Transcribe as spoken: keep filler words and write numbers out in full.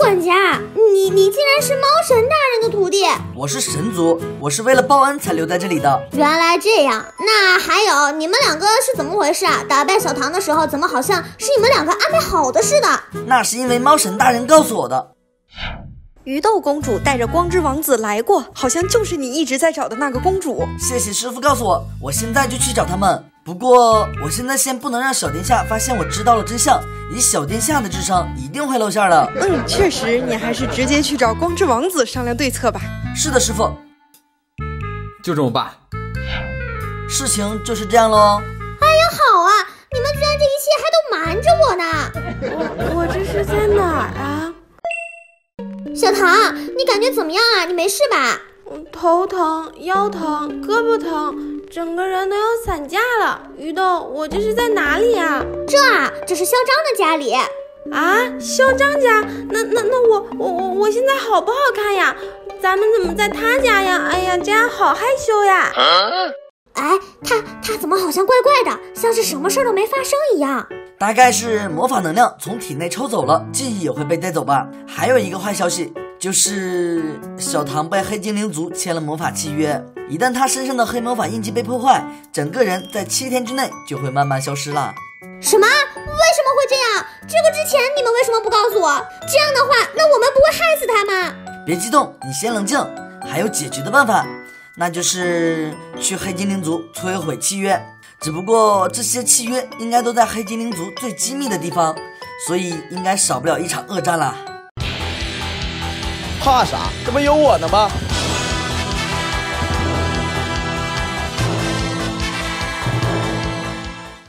管家，你你竟然是猫神大人的徒弟？ 我是神族，我是为了报恩才留在这里的。 原来这样，那还有你们两个是怎么回事啊？打败小唐的时候，怎么好像是你们两个安排好的似的？ 那是因为猫神大人告诉我的。 鱼豆公主带着光之王子来过，好像就是你一直在找的那个公主。 谢谢师傅告诉我，我现在就去找他们。不过我现在先不能让小殿下发现我知道了真相，以小殿下的智商一定会露馅的。 嗯，确实，你还是直接去找光之王子商量对策吧。 是的，师傅。 就这么办。 事情就是这样咯。 哎呀，好啊，你们居然这一切还都瞒着我呢。 我我这是在哪儿啊？ 小唐，你感觉怎么样啊？你没事吧？ 头疼、腰疼、胳膊疼，整个人都要散架了。鱼豆，我这是在哪里啊？ 这啊，这是嚣张的家里。 啊，嚣张家？那那那我我我我现在好不好看呀？咱们怎么在他家呀？哎呀，这样好害羞呀！ 啊、哎，他他怎么好像怪怪的，像是什么事都没发生一样？ 大概是魔法能量从体内抽走了，记忆也会被带走吧。还有一个坏消息，就是小唐被黑精灵族签了魔法契约，一旦他身上的黑魔法印记被破坏，整个人在七天之内就会慢慢消失了。 什么？为什么会这样？这个之前你们为什么不告诉我？这样的话，那我们不会害死他吗？ 别激动，你先冷静，还有解决的办法，那就是去黑精灵族摧毁契约。只不过这些契约应该都在黑精灵族最机密的地方，所以应该少不了一场恶战啦。 怕啥？这不有我呢吗？